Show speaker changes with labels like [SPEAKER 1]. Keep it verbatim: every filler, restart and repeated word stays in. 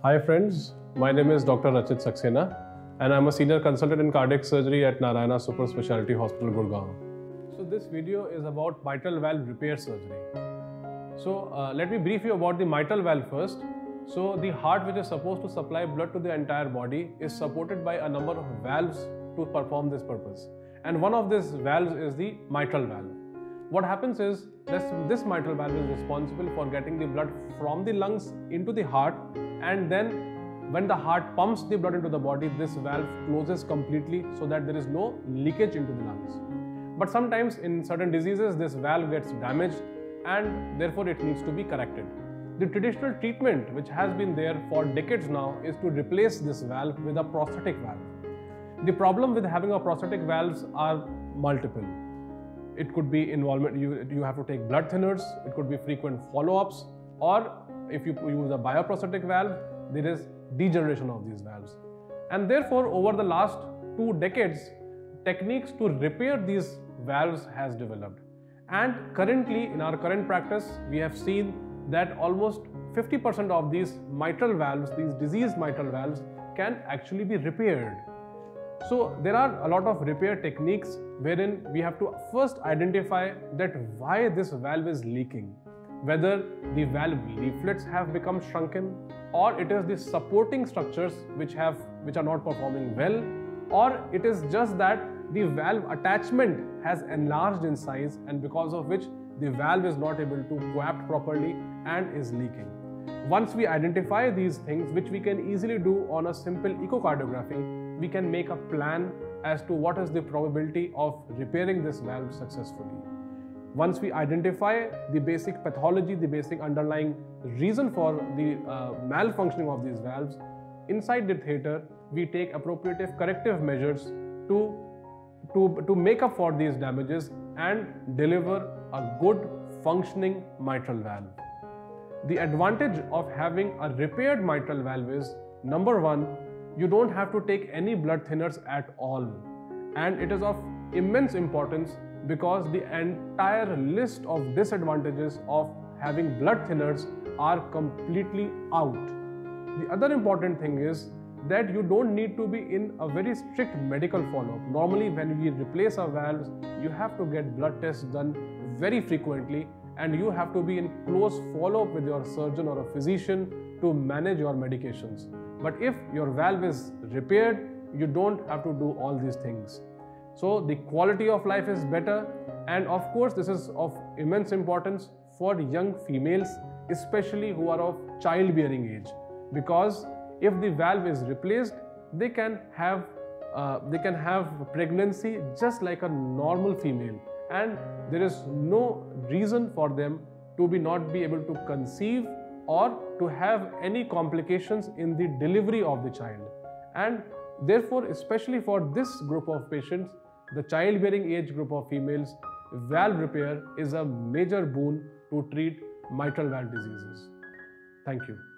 [SPEAKER 1] Hi friends, my name is Doctor Rachit Saxena and I'm a senior consultant in cardiac surgery at Narayana Super Specialty Hospital, Gurgaon. So this video is about mitral valve repair surgery. So uh, let me brief you about the mitral valve first. So the heart, which is supposed to supply blood to the entire body, is supported by a number of valves to perform this purpose. And one of these valves is the mitral valve. What happens is this, this mitral valve is responsible for getting the blood from the lungs into the heart, and then when the heart pumps the blood into the body, this valve closes completely so that there is no leakage into the lungs. But sometimes in certain diseases this valve gets damaged and therefore it needs to be corrected. The traditional treatment, which has been there for decades now, is to replace this valve with a prosthetic valve. The problem with having a prosthetic valves are multiple. It could be involvement, you, you have to take blood thinners, it could be frequent follow-ups, or if you use a bioprosthetic valve, there is degeneration of these valves. And therefore, over the last two decades, techniques to repair these valves has developed. And currently, in our current practice, we have seen that almost fifty percent of these mitral valves, these diseased mitral valves, can actually be repaired. So there are a lot of repair techniques wherein we have to first identify that why this valve is leaking. Whether the valve leaflets have become shrunken, or it is the supporting structures which have which are not performing well, or it is just that the valve attachment has enlarged in size, and because of which the valve is not able to coapt properly and is leaking. Once we identify these things, which we can easily do on a simple echocardiography, we can make a plan as to what is the probability of repairing this valve successfully. Once we identify the basic pathology, the basic underlying reason for the uh, malfunctioning of these valves, inside the theatre, we take appropriate corrective measures to, to, to make up for these damages and deliver a good functioning mitral valve. The advantage of having a repaired mitral valve is, number one, you don't have to take any blood thinners at all. And it is of immense importance because the entire list of disadvantages of having blood thinners are completely out. The other important thing is that you don't need to be in a very strict medical follow-up. Normally, when we replace our valves, you have to get blood tests done very frequently, and you have to be in close follow-up with your surgeon or a physician to manage your medications. But if your valve is repaired, you don't have to do all these things. So the quality of life is better, and of course this is of immense importance for young females, especially who are of childbearing age, because if the valve is replaced, they can have uh, they can have pregnancy just like a normal female, and there is no reason for them to be not be able to conceive or to have any complications in the delivery of the child. And therefore, especially for this group of patients, the childbearing age group of females, valve repair is a major boon to treat mitral valve diseases. Thank you.